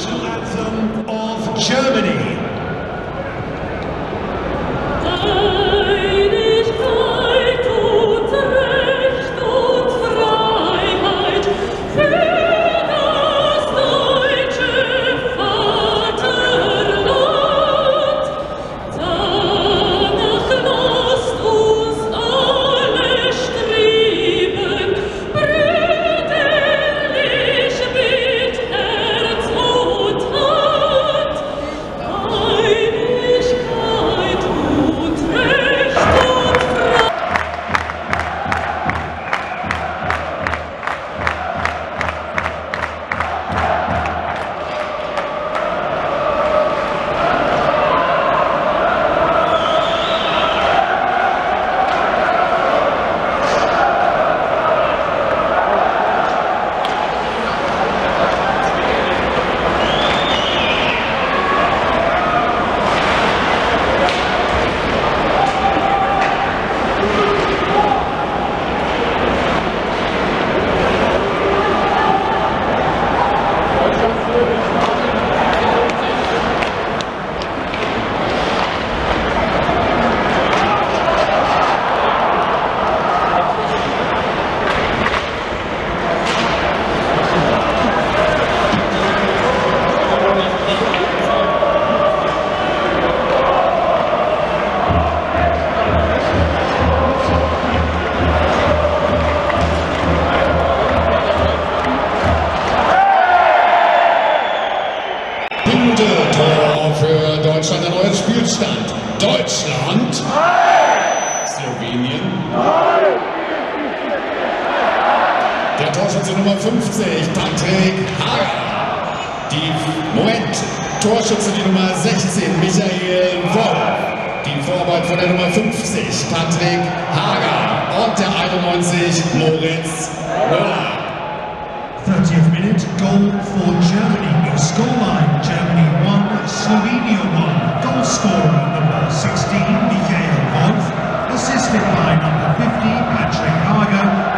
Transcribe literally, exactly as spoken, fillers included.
national anthem of Germany. Tor für Deutschland, ein neuer Spielstand. Deutschland. Slowenien. Der Torschütze Nummer fünfzig, Patrick Hager. Die, Moment, Torschütze die Nummer sechzehn, Michael Wolf. Die Vorarbeit von der Nummer fünfzig, Patrick Hager. Und der einundneunzig, Moritz Müller. thirtieth minute, goal for Germany. Your scoreline, Germany one, Slovenia one. Goal scorer number sixteen, Michael Wolf. Assisted by number fifty, Patrick Hager.